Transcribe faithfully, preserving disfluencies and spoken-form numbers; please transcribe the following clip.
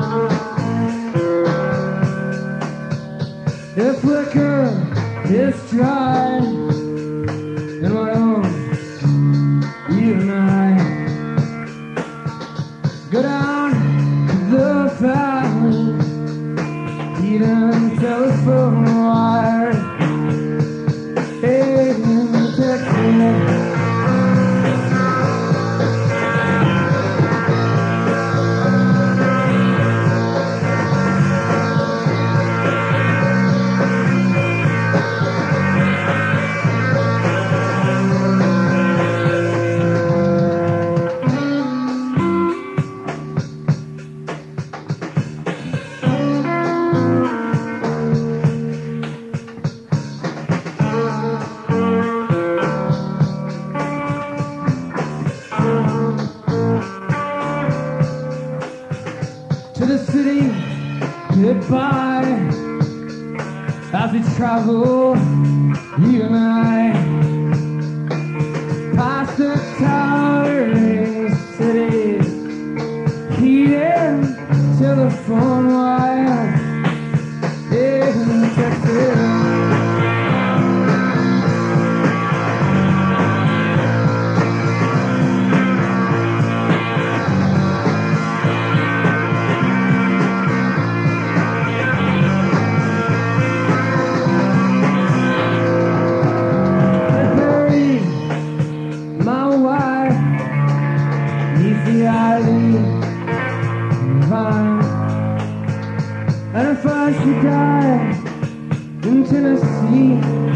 The flicker is dry, and what on you and I go down the valley, even telephone wire, in Texas. To the city, goodbye. As we travel, you and I, past the towering cities, heated telephone wire in Texas. The island vine, and if I should die in Tennessee,